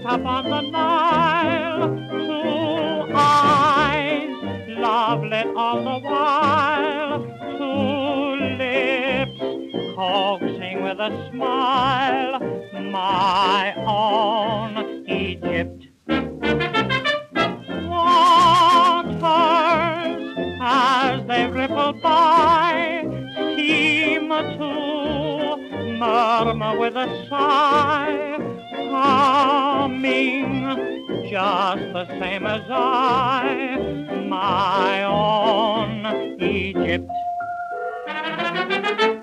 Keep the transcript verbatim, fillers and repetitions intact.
up on the Nile. Two eyes, love lit all the while. Two lips, coaxing with a smile. My own Egypt. Waters, as they ripple by, seem to murmur with a sigh, humming just the same as I, my own Egypt.